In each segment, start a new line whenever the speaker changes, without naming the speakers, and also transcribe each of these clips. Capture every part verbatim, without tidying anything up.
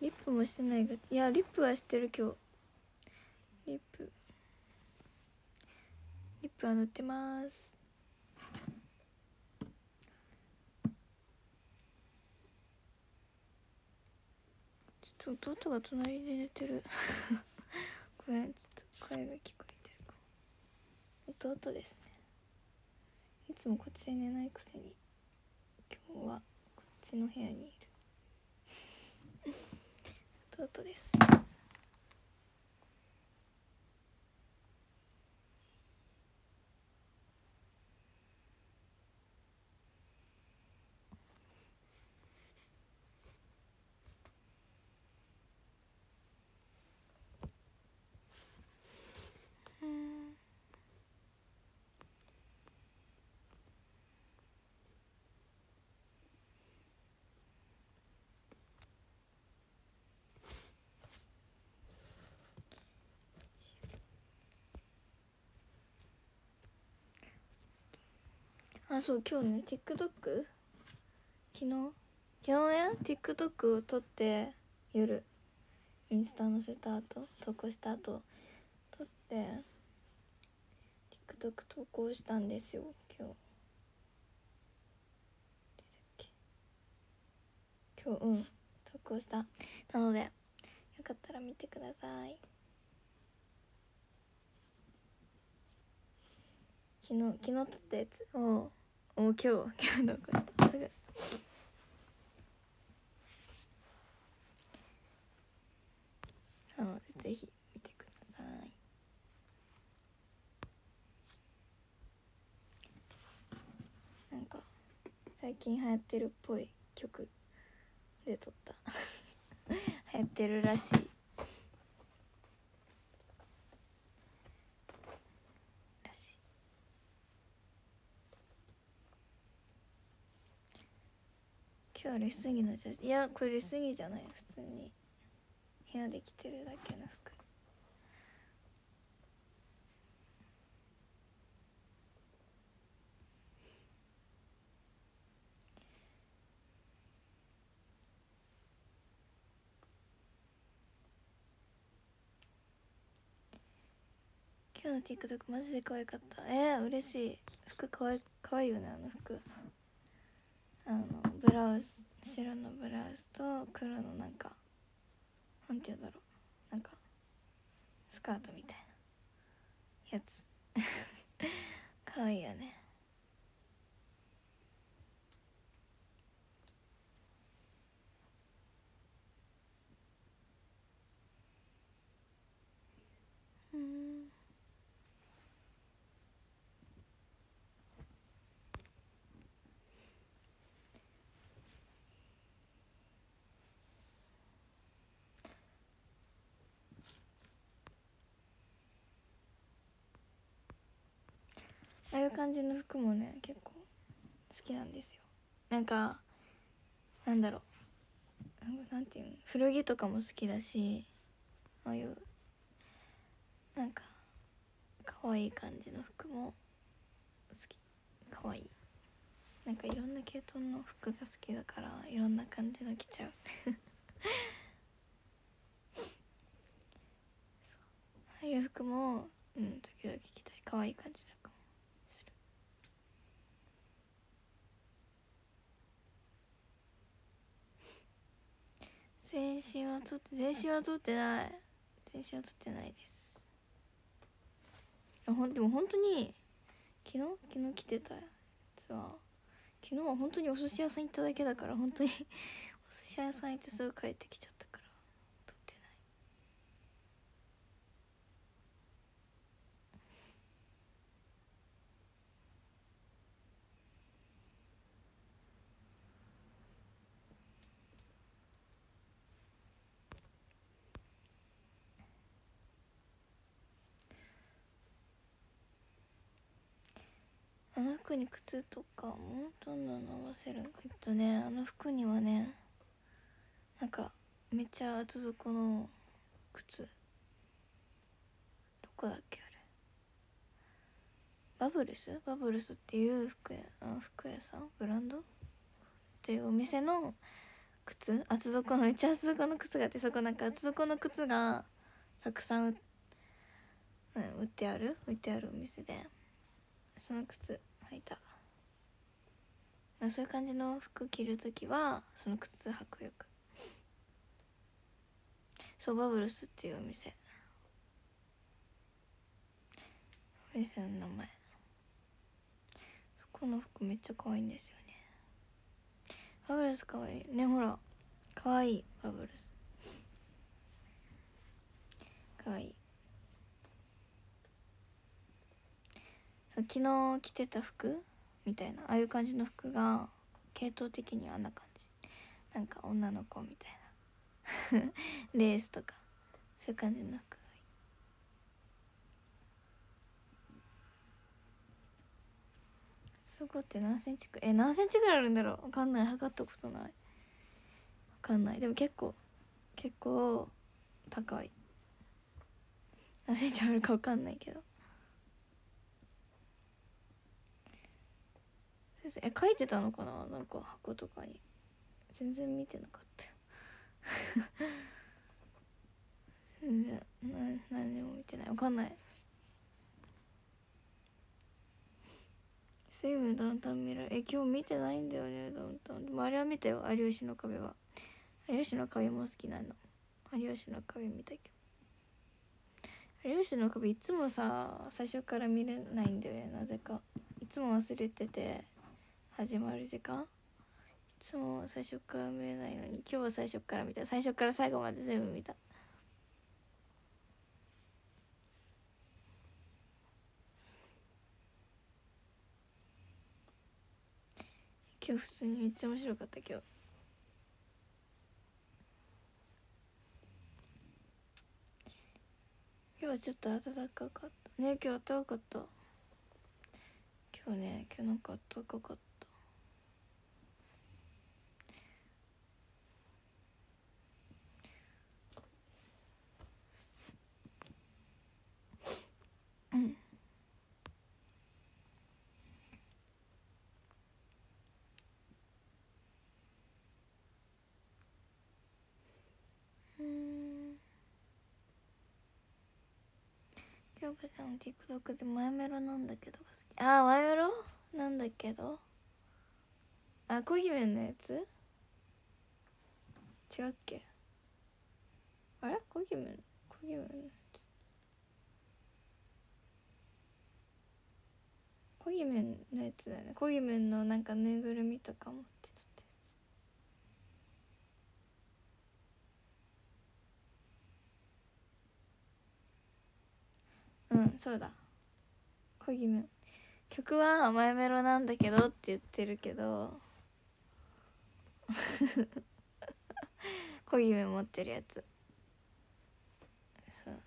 リップもしてないが、いやリップはしてる今日。リップリップは塗ってます。ちょっと弟が隣で寝てるごめん、ちょっと声が聞こえてるかも。弟ですね。いつもこっちで寝ないくせに今日はこっちの部屋にいる弟です。うん。あ、そう、今日ね TikTok 昨日昨日ね TikTok を撮って夜インスタ載せた後投稿した後撮って TikTok 投稿したんですよ今日。今日うん投稿した。なのでよかったら見てください。昨日昨日撮ったやつをお今日今日投稿したすぐ。なのでぜひ見てください。なんか最近流行ってるっぽい曲で撮った流行ってるらしいらしい。今日はレスギのジャージ。いやこれレスギじゃない、普通に部屋で着てるだけの服。今日の TikTok マジで可愛かった。えー、嬉しい。服かわいかわいいよね、あの服。あのブラウス、白のブラウスと黒のなんかなんていうんだろう、なんかスカートみたいなやつかわいいよね。うん。ああいう感じの服もね結構好きなんですよ。なんかなんだろう、なんていうの、古着とかも好きだし、ああいうなんか可愛い感じの服も好き。可愛い、なんかいろんな系統の服が好きだからいろんな感じの着ちゃうああいう服もうん時々着たり可愛い感じの服もする。全身は取って全身は取ってない全身は取ってないです。いやほんでも本当に昨日昨日着てたやつは昨日は本当にお寿司屋さん行っただけだから、本当にお寿司屋さん行ってすぐ帰ってきちゃったから撮ってない。あの服に靴とかもどんなの合わせるのか。えっとねあの服にはねなんかめっちゃ厚底の靴、どこだっけあれ、バブルスバブルスっていう服屋あ服屋さんブランドっていうお店の靴、厚底のめっちゃ厚底の靴があって、そこなんか厚底の靴がたくさん売,、うん、売ってある売ってあるお店で、その靴履いた。そういう感じの服着るときはその靴履くよく。そう、バブルスっていうお店、お店の名前。そこの服めっちゃ可愛いんですよね。バブルス可愛いね。ほら可愛い、バブルス可愛い。そう、昨日着てた服みたいな、ああいう感じの服が系統的にはあんな感じ、なんか女の子みたいなレースとかそういう感じの服がいい。すごいって何センチくらい、え何センチぐらいあるんだろう、分かんない、測ったことない、分かんない。でも結構結構高い。何センチあるか分かんないけど。先生、え書いてたのかな、なんか箱とかに。全然見てなかった全然な何も見てない、分かんない。水分ダウンタウン見る、え今日見てないんだよね、ダウンタウン。でもあれは見たよ、有吉の壁は。有吉の壁も好きなの。有吉の壁見たけど、有吉の壁いつもさ最初から見れないんだよね、なぜか。いつも忘れてて、始まる時間いつも最初から見れないのに、今日は最初から見た。最初から最後まで全部見た。今日普通にめっちゃ面白かった。今日今日はちょっと暖かかったね。今日暖かかった。今日ね、今日なんか暖かかった。うんうん京子ちゃんの TikTok でマイメロなんだけどが好き。あーマイメロなんだけど、あ小姫のやつ違うっけ、あれ小姫小姫のやつ、小姫のやつだよね。小姫のなんかぬいぐるみとか持って撮ったやつ。うんそうだ、小姫。曲はマイメロなんだけどって言ってるけど小姫持ってるやつ。そう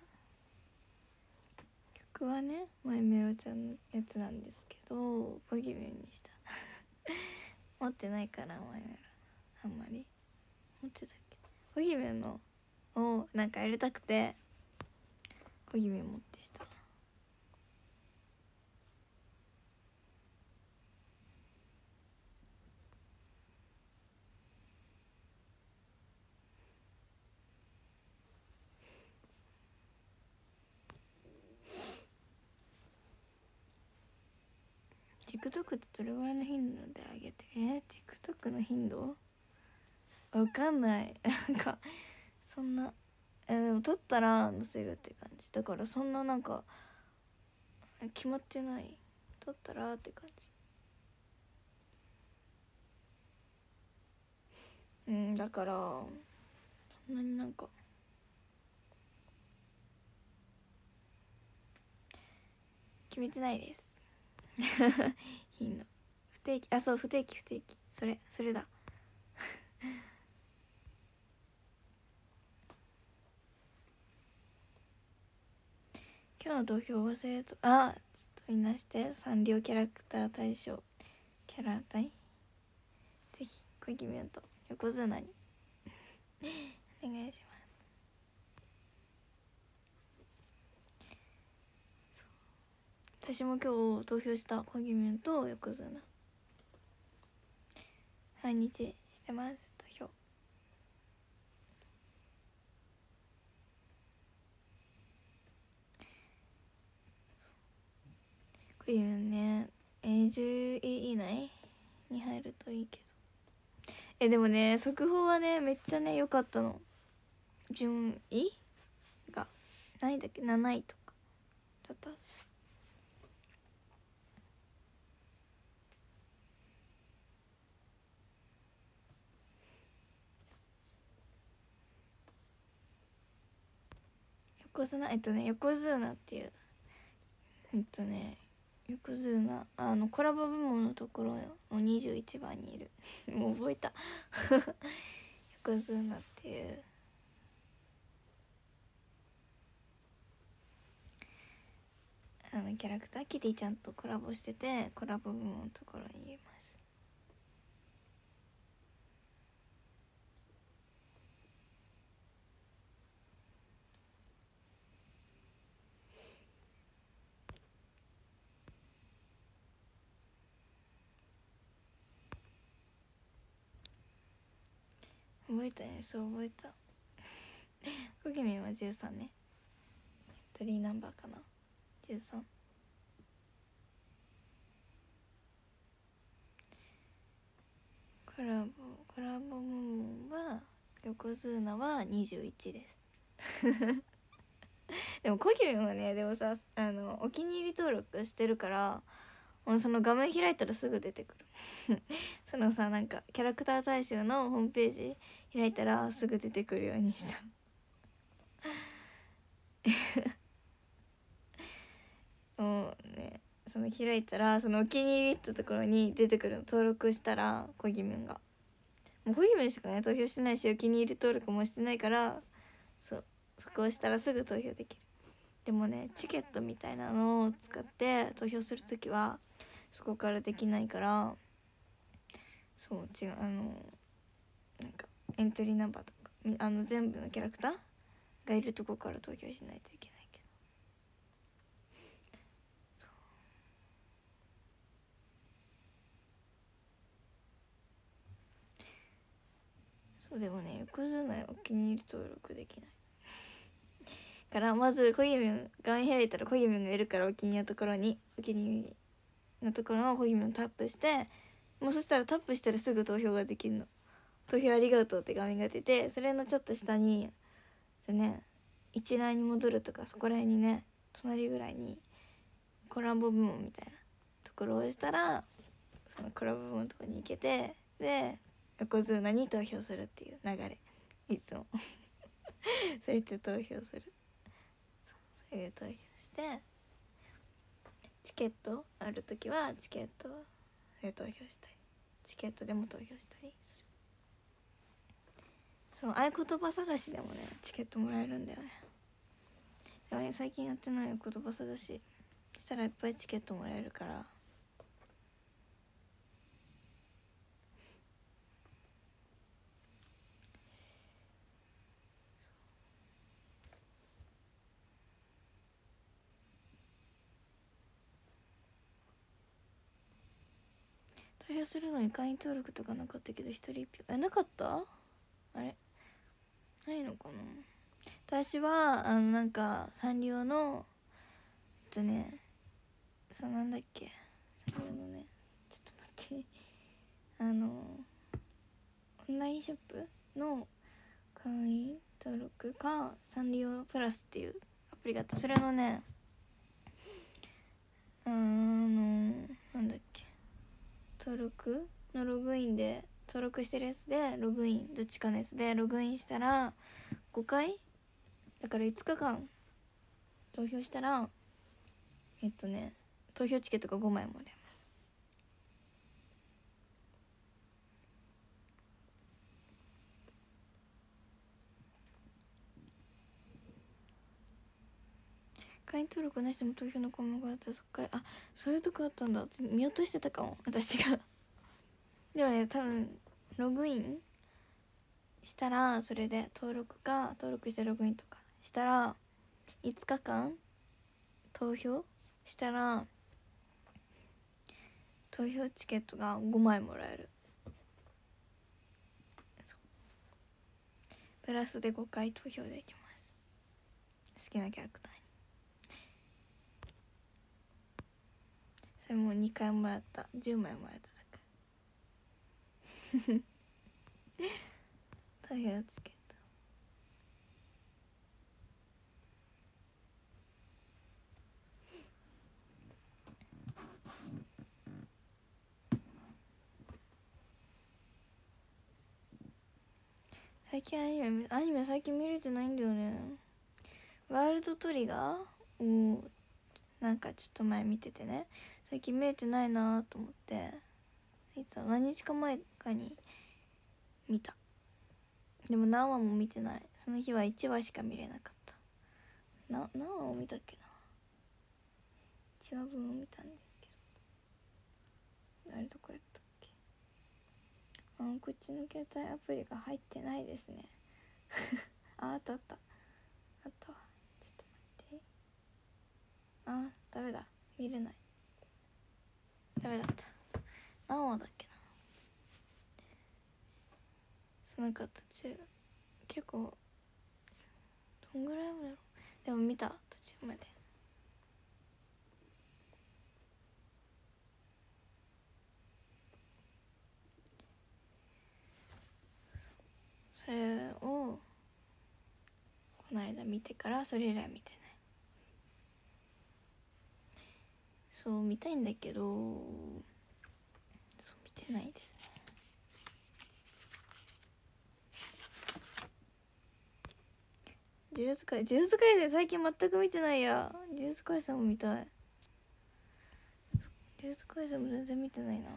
曲はねマイメロちゃんのやつなんですけど、小姫にした持ってないからマイメロあんまり。持ってたっけ、小姫のをなんかやりたくて小姫持ってした。TikTok ってどれぐらいの頻度で上げてえー、TikTok の頻度わかんないなんかそんな、えでも撮ったら載せるって感じだから、そんななんか決まってない、撮ったらって感じ。うんだからそんなになんか決めてないです頻度不定期、あそう不定期不定期、それそれだ今日の投票忘れと、あちょっとみんなしてサンリオキャラクター大賞キャラ大ぜひ小姫と横綱にお願いします。私も今日投票した小姫と横綱毎日してます投票。 クイムね、えー、じゅうい以内に入るといいけど。えでもね速報はねめっちゃね良かったの。順位が何位だっけ、なないとかだったはず。横綱えっとね横綱っていうえっとね横綱あのコラボ部門のところのにじゅういちばんにいるもう覚えた横綱っていうあのキャラクターキティちゃんとコラボしてて、コラボ部門のところにいます。覚えたね、そう覚えたコギミンはじゅうさんね、トリーナンバーかな、じゅうさん。コラボコラボ部門は横綱はにじゅういちですでもコギミンはね、でもさあのお気に入り登録してるからその画面開いたらすぐ出てくるそのさなんかキャラクター大賞のホームページ開いたらすぐ出てくるようにしたもうね、その開いたらそのお気に入りってところに出てくるの、登録したらコギミンがもうコギミンしかね投票してないし、お気に入り登録もしてないから、そうそこをしたらすぐ投票できる。でもねチケットみたいなのを使って投票するときはそこからできないから、そう違うあのなんかエントリーナンバーとかあの全部のキャラクターがいるとこから投票しないといけないけど、そうでもね横綱お気に入り登録できないからまずコギミン画面開いたらコギミンがいるからお気に入りのところにお気に入りのところのコギミンをタップして、もうそしたらタップしたらすぐ投票ができるの。投票ありがとうって画面が出て、それのちょっと下にでね一覧に戻るとかそこら辺にね隣ぐらいにコラボ部門みたいなところを押したらそのコラボ部門のところに行けて、で横綱に投票するっていう流れいつもそうやって投票する。そうそれで投票してチケットある時はチケットで投票したりチケットでも投票したりする。そう合言葉探しでもねチケットもらえるんだよね。でもね最近やってない言葉探ししたらいっぱいチケットもらえるから、投票するのに会員登録とかなかったけど一人一票えなかった？あれないのかな。私はあのなんかサンリオのえっとねそうなんだっけサンリオのねちょっと待ってあのオンラインショップの会員登録かサンリオプラスっていうアプリがあって、それのねあのなんだっけ登録のログインで登録してるやつでログインどっちかのやつでログインしたらごかいだからいつかかん投票したらえっとね投票チケットがごまいもらえます。会員登録なしでも投票の項目があったらそっからあそういうとこあったんだって見落としてたかも私がでもね多分ログインしたらそれで登録か登録してログインとかしたらいつかかん投票したら投票チケットがごまいもらえる。そうプラスでごかい投票できます。好きなキャラクターにそれもにかいもらった、じゅうまいもらっただから大変チケット。最近アニメアニメ最近見れてないんだよね。ワールドトリガーをなんかちょっと前見ててね、最近見れてないなと思って、いつ何日か前かに見た。でも何話も見てない。その日はいちわしか見れなかった。な何話を見たっけな。いちわぶんを見たんですけど、あれどこやったっけ。あ、こっちの携帯アプリが入ってないですねあ、あったあったあったわ。ちょっと待って。あ、ダメだ、見れない。ダメだった。何話だっけな。そう、なんか途中結構どんぐらいまでだろう。でも見た、途中まで。それをこの間見てからそれ以来見てない。そう見たいんだけど、そう見てないですね。呪術廻呪術廻戦最近全く見てないや。呪術廻戦も見たい。呪術廻戦も全然見てないな。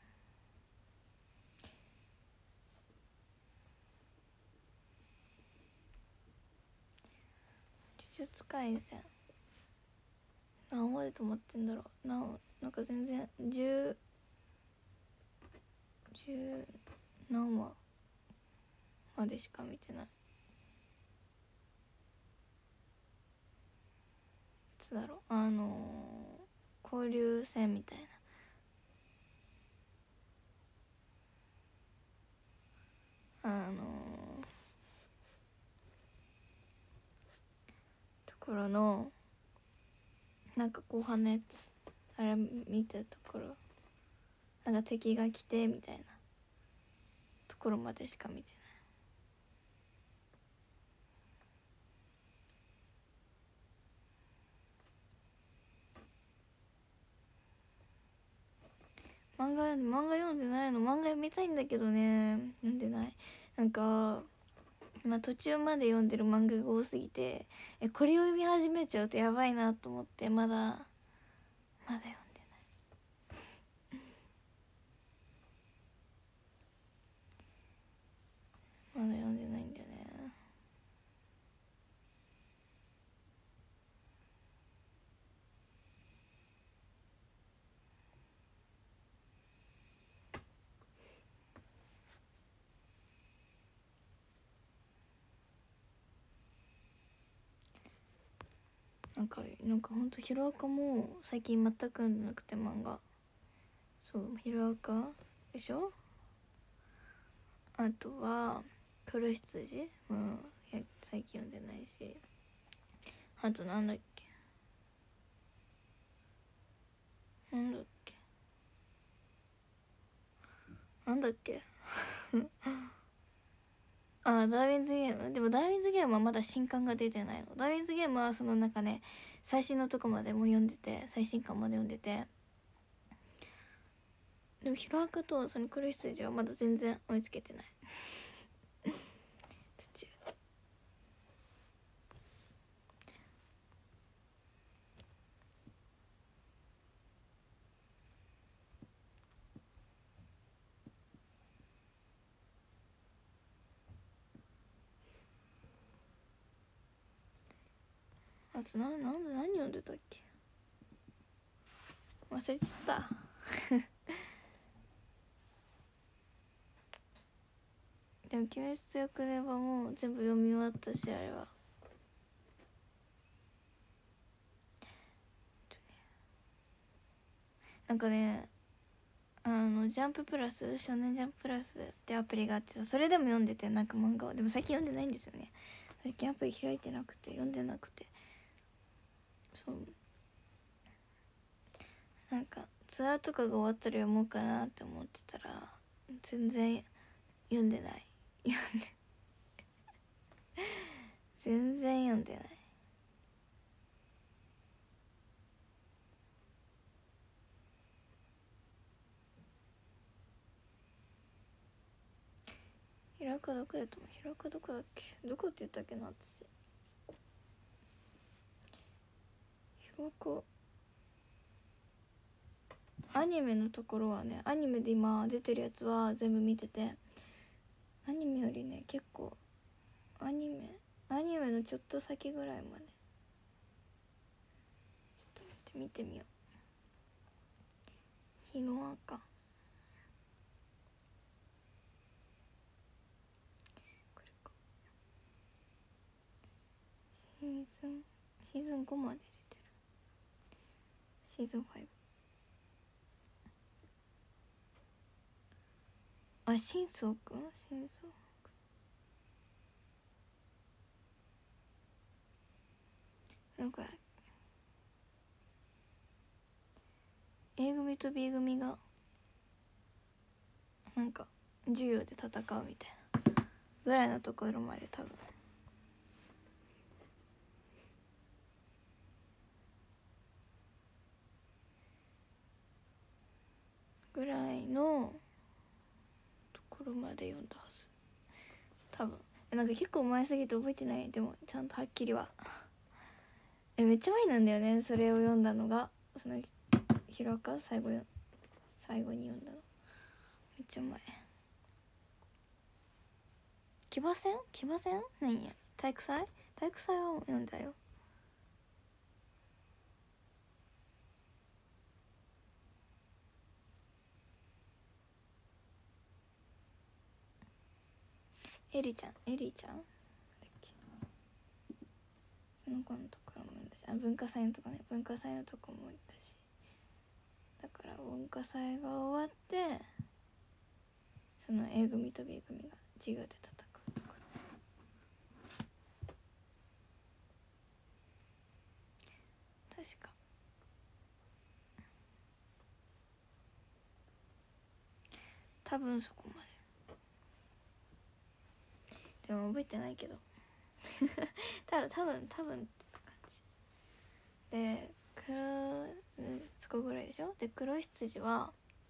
呪術廻戦何話で止まってんだろう。ななんか全然10 10何話までしか見てない。いつだろう、あのー、交流戦みたいな、あのー、ところのなんか後半のやつ、あれ見たところ、なんか敵が来てみたいなところまでしか見てない。漫画漫画読んでないの。漫画読みたいんだけどね、読んでない。なんか今途中まで読んでる漫画が多すぎて、えこれを読み始めちゃうとやばいなと思って、まだまだ読んでないまだ読んでないんだよね。なんかなんかほんとヒロアカも最近全く読んでなくて、漫画。そうヒロアカでしょ。あとは黒羊も、うん、最近読んでないし、あとなんだっけなんだっけなんだっけあ、ダーウィンズゲーム。でもダーウィンズゲームはまだ新刊が出てないの。ダーウィンズゲームはそのなんかね、最新のとこまでも読んでて、最新刊まで読んでて、でもヒロアカとその黒羊はまだ全然追いつけてない途中。あとな、なんで何読んでたっけ、忘れちゃったでも鬼滅と役ネバもう全部読み終わったし、あれはなんかね、あのジャンププラス、少年ジャンププラスってアプリがあってさ、それでも読んでて、なんか漫画を。でも最近読んでないんですよね。最近アプリ開いてなくて読んでなくて、そうなんかツアーとかが終わったら読もうかなって思ってたら全然読んでない。読んで全然読んでない。平岡どこやと思う。平岡どこだっけ。どこって言ったっけな私。平岡アニメのところはね、アニメで今出てるやつは全部見てて、アニメよりね結構アニメアニメのちょっと先ぐらいまでちょっと見て見てみよう。ヒロアカこれか。シーズンシーズンごまで出てる。シーズンご。あ、新宗くん新宗なんか A 組と B 組がなんか授業で戦うみたいなぐらいのところまで多分ぐらいのところまで読んだはず多分。なんか結構前すぎて覚えてない。でもちゃんとはっきりはえめっちゃ前なんだよねそれを読んだのが。そのヒロアカ最後最後に読んだのめっちゃ前。騎馬戦騎馬戦何や体育祭体育祭は読んだよ。エリちゃんエリちゃんだっけ。その子のところも読んだし、あ文化祭のとこね文化祭のとこも読んだし、だから文化祭が終わってその A 組と B 組が授業で戦うところ。確か多分そこまで。でも覚えてないけど多分多分多分って感じで、黒、うん、そこぐらいでしょ。で黒い羊は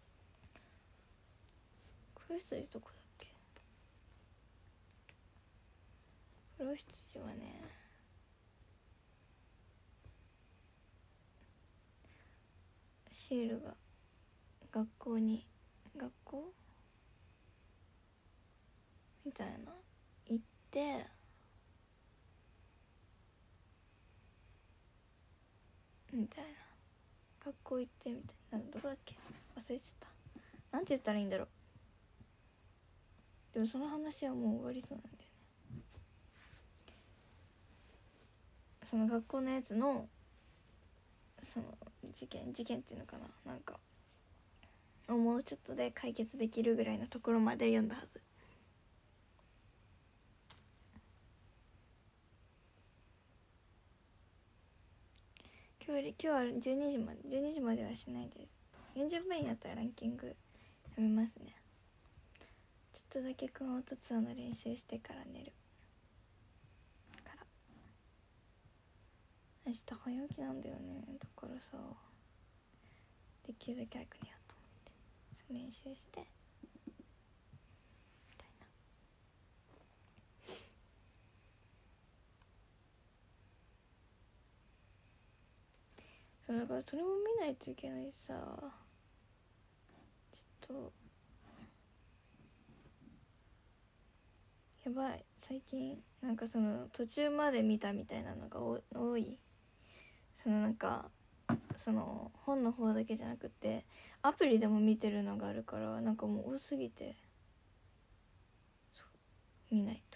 黒い羊どこだっけ。黒い羊はねシールが学校に学校みたいな行ってみたいな学校行ってみたいな。どこだっけ忘れちゃった。なんて言ったらいいんだろう。でもその話はもう終わりそうなんだよね。その学校のやつのその事件事件っていうのかな、なんかもうちょっとで解決できるぐらいのところまで読んだはず。今日今日はじゅうにじまでじゅうにじまではしないです。よんじゅっぷんになったらランキング読みますね。ちょっとだけ熊本ツアーの練習してから寝るから。明日早起きなんだよね。だからさできるだけ早く寝ようと思って練習してみたいな。そうだからそれも見ないといけないしさ、ちょっとやばい。最近なんかその途中まで見たみたいなのが多い。そのなんかその本の方だけじゃなくてアプリでも見てるのがあるから、なんかもう多すぎてそう見ないと。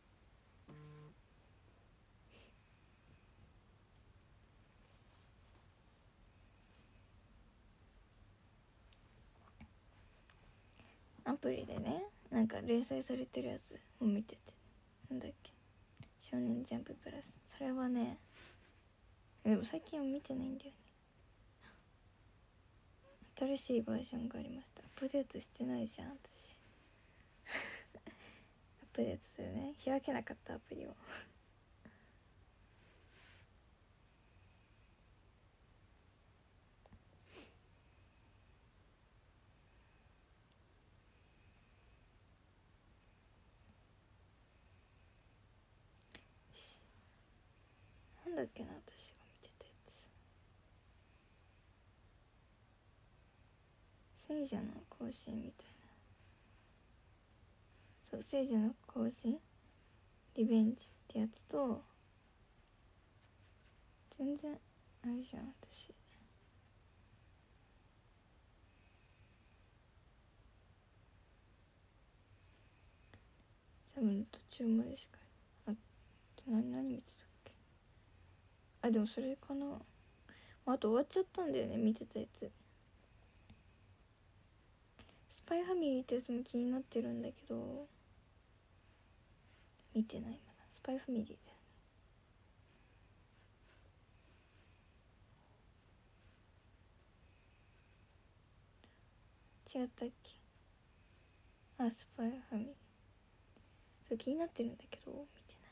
アプリでねなんか連載されてるやつを見てて、なんだっけ少年ジャンププラス、それはねでも最近は見てないんだよね。 新しいバージョンがありました。アップデートしてないじゃん私アップデートするね。開けなかったアプリをなんだっけな、私が見てたやつ、聖者の行進みたいな。そう、聖者の行進リベンジってやつと、全然あれじゃん私。多分途中までしか。あ、何何見てたっけ。あ、でもそれかな。あと終わっちゃったんだよね、見てたやつ。スパイファミリーってやつも気になってるんだけど見てない。まだスパイファミリーだよね。違ったっけ。あ、スパイファミリー、そう気になってるんだけど見てない。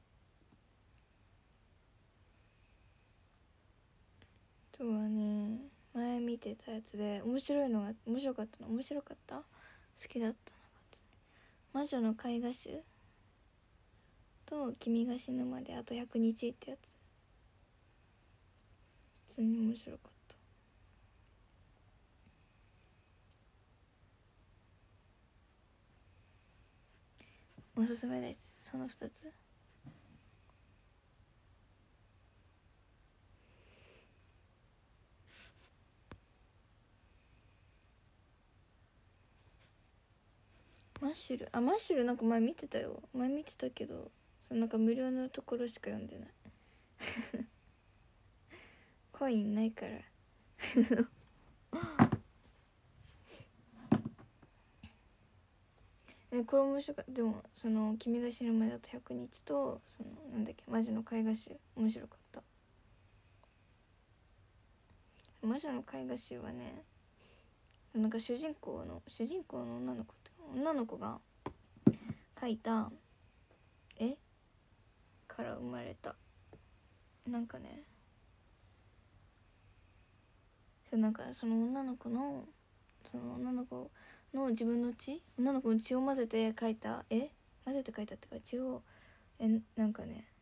あとはね、前見てたやつで面白いのが面白かったの面白かった好きだったのが、魔女の絵画集と君が死ぬまであとひゃくにちってやつ、普通に面白かった。おすすめです、そのふたつ。マッシュル、あ、マッシュルなんか前見てたよ。前見てたけど、そのなんか無料のところしか読んでないコインないからえ、これ面白かった。でもその君が死ぬまであとひゃくにちと、そのなんだっけ、魔女の絵画集面白かった。魔女の絵画集はね、なんか主人公の主人公の女の子って女の子が描いた絵から生まれた、なんかね、そうなんかその女の子のその女の子の自分の血女の子の血を混ぜて描いた絵、混ぜて描いたっていうか血をえなんかね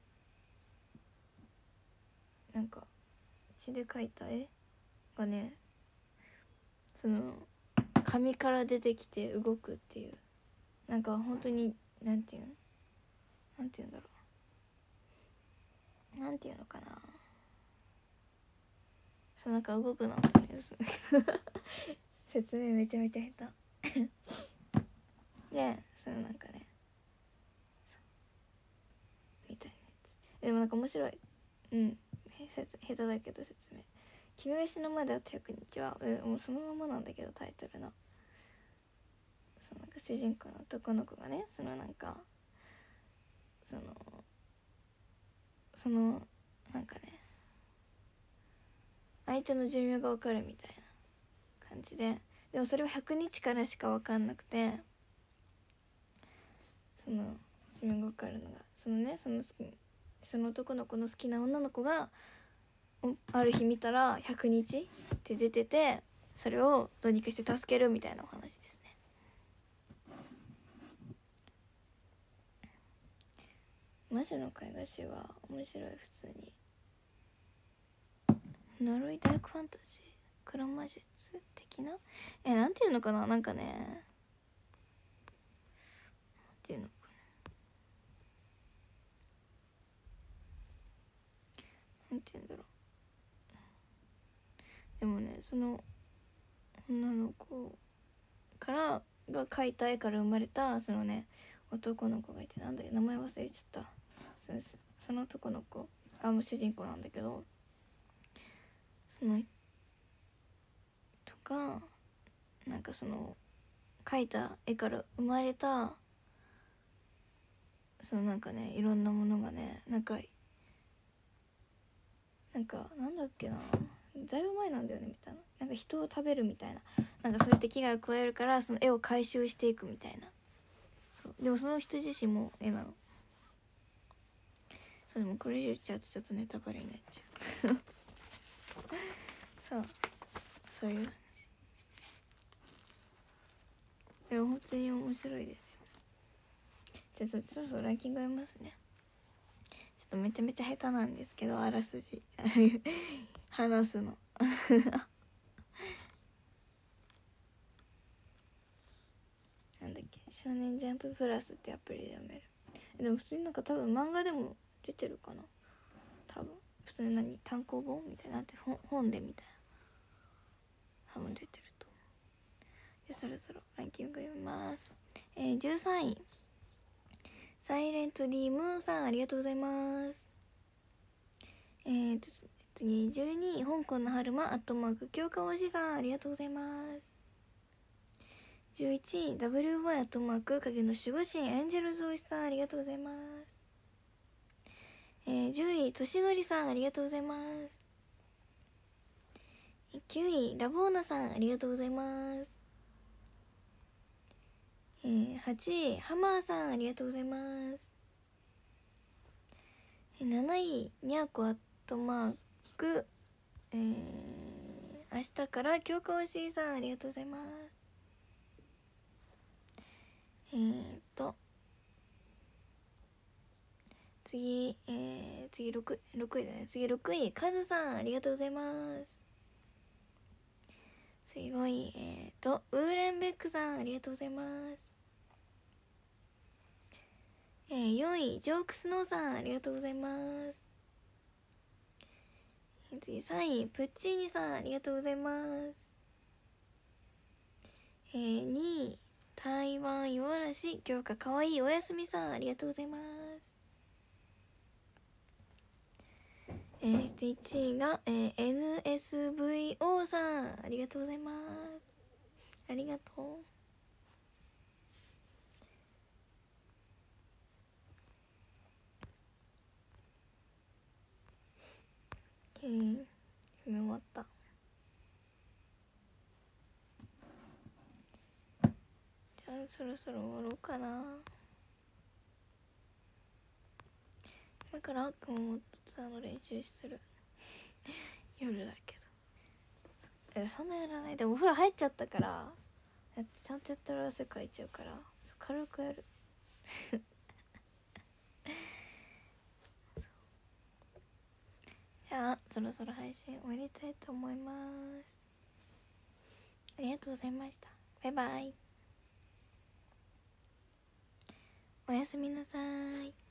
なんか血で描いた絵がね、その紙から出てきて動くっていう、なんか本当になんていうなんていうんだろう、なんていうのかな、そうなんか動くのとりあえず説明めちゃめちゃ下手で、そのなんかねみたいなやつ。でもなんか面白い。うん下手だけど説明。君が死ぬまであとひゃくにちはもうそのままなんだけど、タイトルのそのなんか主人公の男の子がね、そのなんかそのそのなんかね相手の寿命が分かるみたいな感じで、でもそれはひゃくにちからしか分かんなくて、その寿命が分かるのがそのね、その好きその男の子の好きな女の子がある日見たらひゃくにちって出てて、それをどうにかして助けるみたいなお話ですね。魔女の絵画集は面白い。普通に呪いダークファンタジー黒魔術的な、えなんていうのかな、なんかねなんていうのかな、なんていうんだろう。でもね、その女の子からが描いた絵から生まれたそのね男の子がいて、なんだよ名前忘れちゃった。そ, その男の子あもう主人公なんだけど、そのとかなんかその描いた絵から生まれたそのなんかねいろんなものがねなんかなんかなんだっけな、 だいぶ前なんだよねみたいな、なんか人を食べるみたいな、なんかそうやって危害を加えるからその絵を回収していくみたいな。そうでもその人自身も絵なの。そうでもこれ以上言っちゃうとちょっとネタバレになっちゃうそうそういう話。でも本当に面白いですよ。じゃあちょっとそろそろランキング読みますね。ちょっとめちゃめちゃ下手なんですけど、あらすじ話すのなんだっけ、少年ジャンププラスってアプリで読める。でも普通になんか多分漫画でも出てるかな、多分普通に何単行本みたいなって本本でみたいな多分出てると思う。でそろそろランキング読みます。えー、じゅうさんいサイレントリームーンさん、ありがとうございます。えーと次じゅうにい香港の春馬アットマーク強化推しさん、ありがとうございます。じゅういちい ダブリューワイ アットマーク影の守護神エンジェルズ推しさん、ありがとうございます。えー、じゅういとしのりさん、ありがとうございます。きゅういラボーナさん、ありがとうございます。えー、はちいハマーさん、ありがとうございます。えー、なないにゃこアットマークえー、明日から強化推しさん、ありがとうございます。えーと次えー、次 6, 6位だね。次ろくいカズさん、ありがとうございます。次ごいえーとウーレンベックさん、ありがとうございます。えー、よんいジョークスノーさん、ありがとうございます。えー、次さんいプッチーニさん、ありがとうございます。えー、にい台湾夜嵐今日かかわいいおやすみさん、ありがとうございます。えー、そしていちいが、えー、エヌエスブイオー さん、ありがとうございます。ありがとう。えー、読み終わった。じゃあそろそろ終わろうかな。だからあっくんももっとツアーの練習する夜だけど、えそんなやらない。でもお風呂入っちゃったからやって、ちゃんとやったら汗かいちゃうから軽くやるじゃあそろそろ配信終わりたいと思います。ありがとうございました。バイバイ。おやすみなさい。